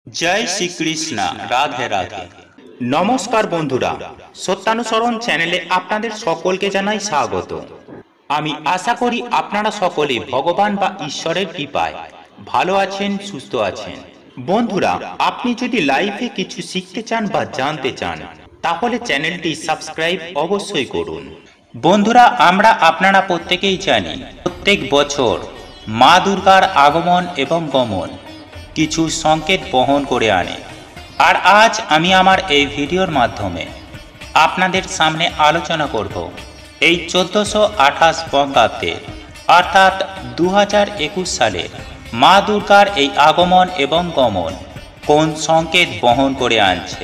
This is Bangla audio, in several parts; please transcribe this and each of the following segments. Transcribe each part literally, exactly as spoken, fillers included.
জয় শ্রীকৃষ্ণ। রাধে রাধে। নমস্কার বন্ধুরা, সত্যানুসরণ চ্যানেলে আপনাদের সকলকে জানাই স্বাগত। আমি আশা করি আপনারা সকলে ভগবান বা ঈশ্বরের কৃপায় ভালো আছেন, সুস্থ আছেন। বন্ধুরা, আপনি যদি লাইফে কিছু শিখতে চান বা জানতে চান তাহলে চ্যানেলটি সাবস্ক্রাইব অবশ্যই করুন। বন্ধুরা, আমরা আপনারা প্রত্যেকেই জানি প্রত্যেক বছর মা দুর্গার আগমন এবং গমন কিছু সংকেত বহন করে আনে। আর আজ আমি আমার এই ভিডিওর মাধ্যমে আপনাদের সামনে আলোচনা করব এই চোদ্দোশো আঠাশ বঙ্গাব্দে অর্থাৎ দু হাজার একুশ সালে মা দুর্গার এই আগমন এবং গমন কোন সংকেত বহন করে আনছে,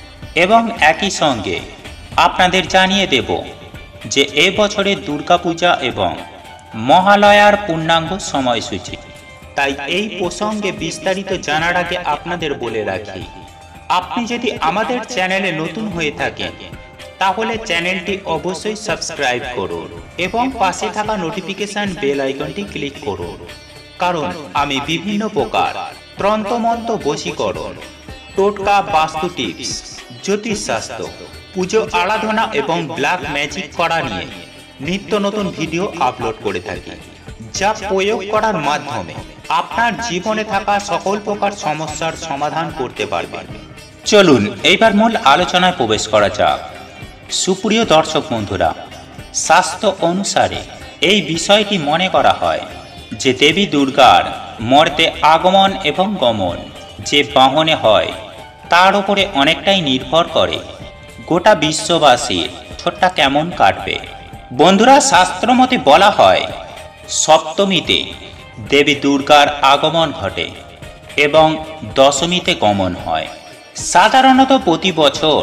এবং একই সঙ্গে আপনাদের জানিয়ে দেব যে এ বছরের দুর্গাপূজা এবং মহালয়ার পূর্ণাঙ্গ সময়সূচি। তাই এই প্রসঙ্গে বিস্তারিত জানার আগে আপনাদের বলে রাখি, আপনি যদি আমাদের চ্যানেলে নতুন হয়ে থাকেন তাহলে চ্যানেলটি অবশ্যই সাবস্ক্রাইব করুন এবং পাশে থাকা নোটিফিকেশন বেল আইকনটি ক্লিক করুন, কারণ আমি বিভিন্ন প্রকার তন্ত্রমন্ত্র, বশীকরণ, টোটকা, বাস্তু টিপস, জ্যোতিষশাস্ত্র, পুজো আরাধনা এবং ব্ল্যাক ম্যাজিক করা নিয়ে নিত্য নতুন ভিডিও আপলোড করে থাকি, যা প্রয়োগ করার মাধ্যমে আপনার জীবনে থাকা সকল প্রকার সমস্যার সমাধান করতে পারবেন। চলুন এইবার মূল আলোচনায় প্রবেশ করা যাক। সুপ্রিয় দর্শক বন্ধুরা, শাস্ত্র অনুসারে এই বিষয়টি মনে করা হয় যে দেবী দুর্গার মর্তে আগমন এবং গমন যে বাহনে হয় তার উপরে অনেকটাই নির্ভর করে গোটা বিশ্ববাসীর ছোট্টা কেমন কাটবে। বন্ধুরা, শাস্ত্রমতে বলা হয় সপ্তমীতে দেবী দুর্গার আগমন ঘটে এবং দশমীতে গমন হয়। সাধারণত প্রতি বছর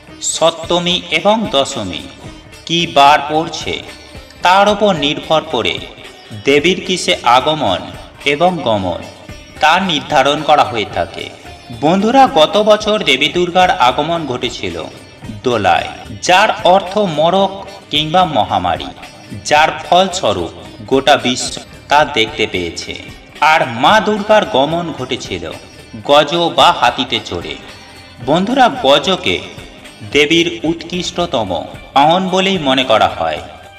সপ্তমী এবং দশমী কি বার পড়ছে তার উপর নির্ভর করে দেবীর কিসে আগমন এবং গমন তা নির্ধারণ করা হয়ে থাকে। বন্ধুরা, গত বছর দেবী দুর্গার আগমন ঘটেছিল দোলায়, যার অর্থ মরক কিংবা মহামারী, যার ফলস্বরূপ গোটা বিশ্ব তা দেখতে পেয়েছে। আর মা দুর্গার গমন ঘটেছিল গজ বা হাতিতে চড়ে। বন্ধুরা, গজকে দেবীর উৎকৃষ্টতম বাহন বলেই মনে করা হয়।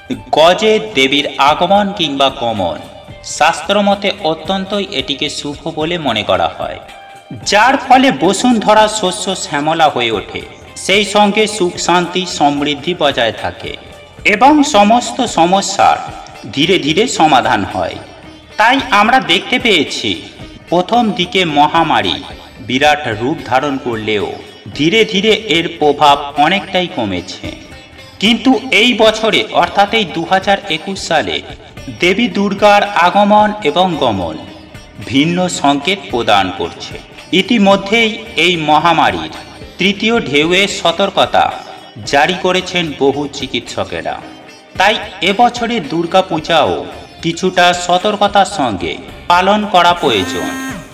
গজে দেবীর আগমন কিংবা গমন শাস্ত্রমতে অত্যন্তই এটিকে শুভ বলে মনে করা হয়, যার ফলে বসুন্ধরা শস্য শ্যামলা হয়ে ওঠে, সেই সঙ্গে সুখ শান্তি সমৃদ্ধি বজায় থাকে এবং সমস্ত সমস্যার ধীরে ধীরে সমাধান হয়। তাই আমরা দেখতে পেয়েছি প্রথম দিকে মহামারী বিরাট রূপ ধারণ করলেও ধীরে ধীরে এর প্রভাব অনেকটাই কমেছে। কিন্তু এই বছরে অর্থাৎ এই দু হাজার একুশ সালে দেবী দুর্গার আগমন এবং গমন ভিন্ন সংকেত প্রদান করছে। ইতিমধ্যেই এই মহামারীর তৃতীয় ঢেউয়ের সতর্কতা জারি করেছেন বহু চিকিৎসকেরা। তাই এবছরের দুর্গাপূজাও কিছুটা সতর্কতার সঙ্গে পালন করা প্রয়োজন,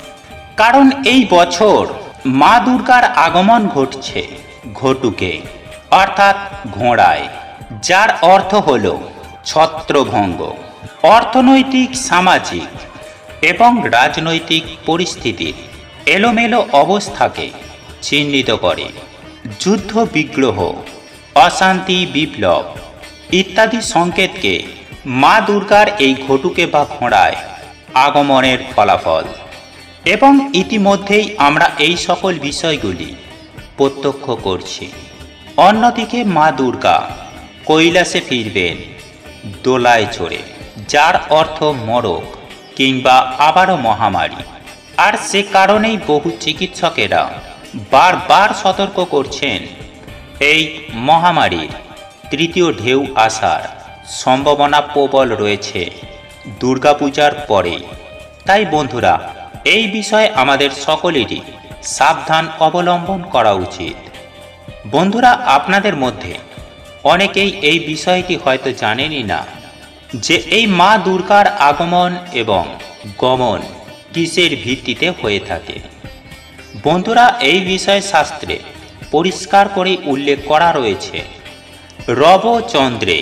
কারণ এই বছর মা দুর্গার আগমন ঘটছে ঘটুকে অর্থাৎ ঘোড়ায়, যার অর্থ হল ছত্রভঙ্গ। অর্থনৈতিক, সামাজিক এবং রাজনৈতিক পরিস্থিতির এলোমেলো অবস্থাকে চিহ্নিত করে। যুদ্ধ, বিগ্রহ, অশান্তি, বিপ্লব ইত্যাদি সংকেতকে মা দুর্গার এই ঘটুকে বা ঘোড়ায় আগমনের ফলাফল। এবং ইতিমধ্যেই আমরা এই সকল বিষয়গুলি প্রত্যক্ষ করছি। অন্যদিকে মা দুর্গা কৈলাসে ফিরবেন দোলায় চড়ে, যার অর্থ মরক কিংবা আবারও মহামারী। আর সে কারণেই বহু চিকিৎসকেরা বারবার সতর্ক করছেন এই মহামারীর তৃতীয় ঢেউ আসার সম্ভাবনা প্রবল রয়েছে দুর্গাপূজার পরে। তাই বন্ধুরা, এই বিষয়ে আমাদের সকলেরই সাবধান অবলম্বন করা উচিত। বন্ধুরা, আপনাদের মধ্যে অনেকেই এই বিষয়টি হয়তো জানেনই না যে এই মা দুর্গার আগমন এবং গমন কিসের ভিত্তিতে হয়ে থাকে। বন্ধুরা, এই বিষয়ে শাস্ত্রে পরিষ্কার করে উল্লেখ করা রয়েছে, রব চন্দ্রে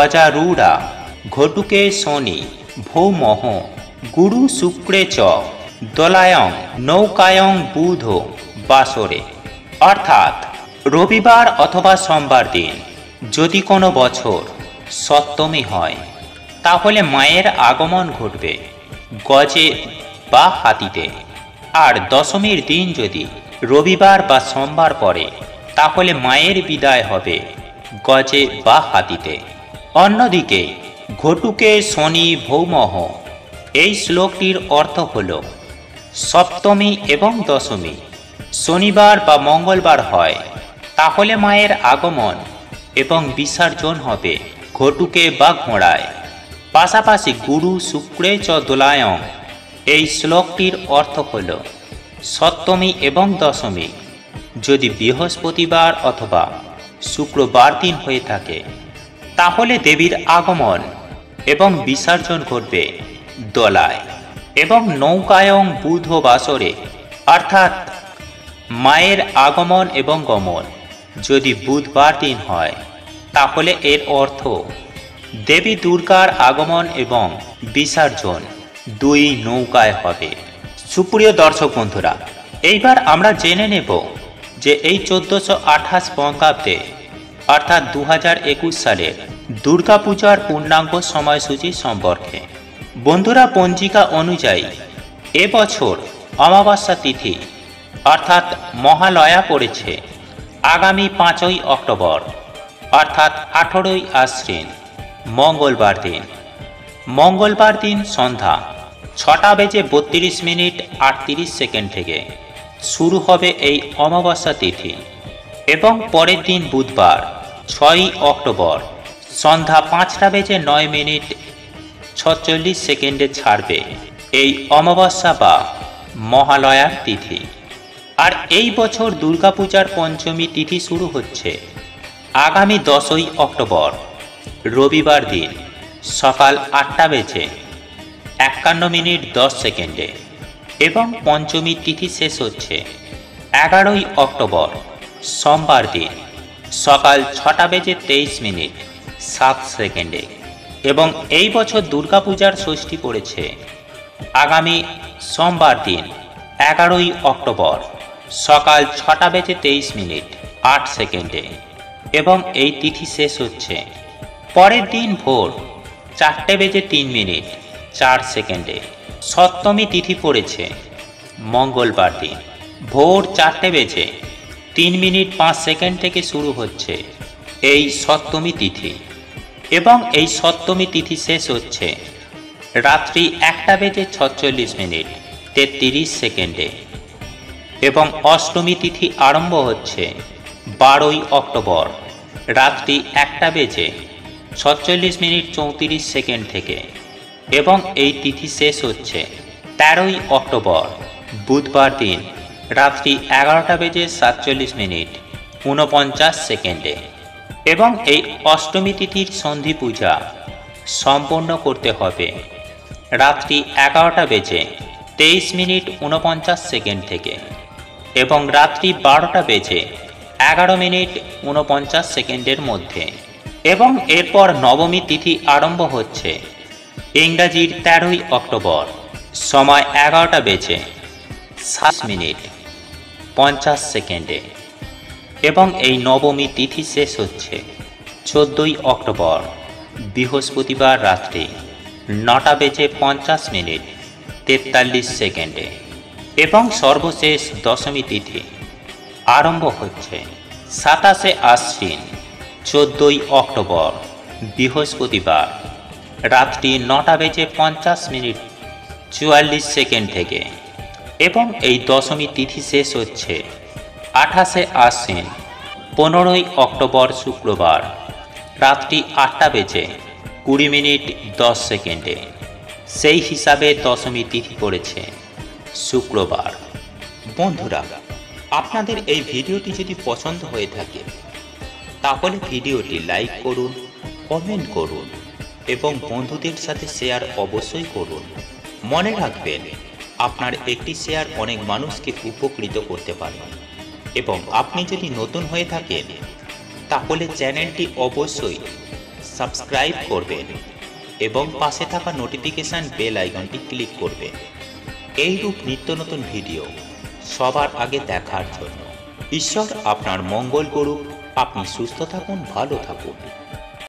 গজারূঢ়া ঘটুকে শনি ভৌমহ গুরু শুক্রে চ দোলায়ং নৌকায়ং বুধ বাসরে, অর্থাৎ রবিবার অথবা সোমবার দিন যদি কোনো বছর সপ্তমী হয় তাহলে মায়ের আগমন ঘটবে গজে বা হাতিতে। আর দশমীর দিন যদি রবিবার বা সোমবার পড়ে তাহলে মায়ের বিদায় হবে গজে বা হাতিতে। অন্যদিকে ঘটুকে শনি ভৌমহ, এই শ্লোকটির অর্থ হল সপ্তমী এবং দশমী শনিবার বা মঙ্গলবার হয় তাহলে মায়ের আগমন এবং বিসর্জন হবে ঘটুকে বা ঘোড়ায়। পাশাপাশি গুরু শুক্রে চ দোলায়ং, এই শ্লোকটির অর্থ হল সপ্তমী এবং দশমী যদি বৃহস্পতিবার অথবা শুক্রবার দিন হয়ে থাকে তাহলে দেবীর আগমন এবং বিসর্জন ঘটবে দোলায়। এবং নৌকায়ং বুধ বাসরে, অর্থাৎ মায়ের আগমন এবং গমন যদি বুধবার দিন হয় তাহলে এর অর্থ দেবী দুর্গার আগমন এবং বিসর্জন দুই নৌকায় হবে। সুপ্রিয় দর্শক বন্ধুরা, এইবার আমরা জেনে নেব যে এই চোদ্দোশো আঠাশ বঙ্গাব্দে অর্থাৎ দু হাজার একুশ সালের দুর্গাপূজার পূর্ণাঙ্গ সময়সূচি সম্পর্কে। বন্ধুরা, পঞ্জিকা অনুযায়ী এবছর অমাবস্যা তিথি অর্থাৎ মহালয়া পড়েছে আগামী পাঁচই অক্টোবর অর্থাৎ আঠেরোই আশ্বিন মঙ্গলবার দিন। মঙ্গলবার দিন সন্ধ্যা ছটা বেজে বত্রিশ মিনিট আটত্রিশ সেকেন্ড থেকে শুরু হবে এই অমাবস্যা তিথি এবং পরের দিন বুধবার ছয়ই অক্টোবর সন্ধ্যা পাঁচটা বেজে নয় মিনিট ছচল্লিশ সেকেন্ডে ছাড়বে এই অমাবস্যা বা মহালয়ার তিথি। আর এই বছর দুর্গাপূজার পঞ্চমী তিথি শুরু হচ্ছে আগামী দশই অক্টোবর রবিবার দিন সকাল আটটা বেজে একান্ন মিনিট দশ সেকেন্ডে এবং পঞ্চমী তিথি শেষ হচ্ছে এগারোই অক্টোবর সোমবার দিন সকাল ছটা বেজে তেইশ মিনিট সাত সেকেন্ডে। এবং এই বছর দুর্গাপূজার ষষ্ঠী পড়েছে আগামী সোমবার দিন এগারোই অক্টোবর সকাল ছটা বেজে তেইশ মিনিট আট সেকেন্ডে এবং এই তিথি শেষ হচ্ছে পরের দিন ভোর চারটে বেজে তিন মিনিট চার সেকেন্ডে। সপ্তমী তিথি পড়েছে মঙ্গলবার দিন ভোর চারটে বেজে তিন মিনিট পাঁচ সেকেন্ড থেকে শুরু হচ্ছে এই সপ্তমী তিথি এবং এই সপ্তমী তিথি শেষ হচ্ছে রাত্রি একটা বেজে ছচল্লিশ মিনিট তেত্রিশ সেকেন্ডে এবং অষ্টমী তিথি আরম্ভ হচ্ছে বারোই অক্টোবর রাত্রি একটা বেজে ছচল্লিশ মিনিট চৌত্রিশ সেকেন্ড থেকে এবং এই তিথি শেষ হচ্ছে তেরোই অক্টোবর বুধবার দিন রাত্রি এগারোটা বেজে সাতচল্লিশ মিনিট ঊনপঞ্চাশ সেকেন্ডে এবং এই অষ্টমী তিথির সন্ধি পূজা সম্পন্ন করতে হবে রাত্রি এগারোটা বেজে তেইশ মিনিট ঊনপঞ্চাশ সেকেন্ড থেকে এবং রাত্রি বারোটা বেজে এগারো মিনিট ঊনপঞ্চাশ সেকেন্ডের মধ্যে এবং এরপর নবমী তিথি আরম্ভ হচ্ছে ইংরাজির তেরোই অক্টোবর সময় এগারোটা বেজে সাত মিনিট পঞ্চাশ সেকেন্ডে এবং এই নবমী তিথি শেষ হচ্ছে চোদ্দোই অক্টোবর বৃহস্পতিবার রাত্রি নটা বেজে পঞ্চাশ মিনিট তেতাল্লিশ সেকেন্ডে এবং সর্বশেষ দশমী তিথি আরম্ভ হচ্ছে সাতাশে আশ্বিন চোদ্দোই অক্টোবর বৃহস্পতিবার রাত্রি নটা বেজে পঞ্চাশ মিনিট চুয়াল্লিশ সেকেন্ড থেকে এবং এই দশমী তিথি শেষ হচ্ছে আঠাশে আশ্বিন পনেরোই অক্টোবর শুক্রবার রাত্রি আটটা বেজে কুড়ি মিনিট দশ সেকেন্ডে। সেই হিসাবে দশমী তিথি পড়েছে শুক্রবার। বন্ধুরা, আপনাদের এই ভিডিওটি যদি পছন্দ হয়ে থাকে তাহলে ভিডিওটি লাইক করুন, কমেন্ট করুন এবং বন্ধুদের সাথে শেয়ার অবশ্যই করুন। মনে রাখবেন, আপনার একটি শেয়ার অনেক মানুষকে উপকৃত করতে পারে। এবং আপনি যদি নতুন হয়ে থাকেন তাহলে চ্যানেলটি অবশ্যই সাবস্ক্রাইব করবেন এবং পাশে থাকা নোটিফিকেশন বেল আইকনটি ক্লিক করবেন। এইরূপ নিত্য নতুন ভিডিও সবার আগে দেখার জন্য। ঈশ্বর আপনার মঙ্গল করুক। আপনি সুস্থ থাকুন, ভালো থাকুন।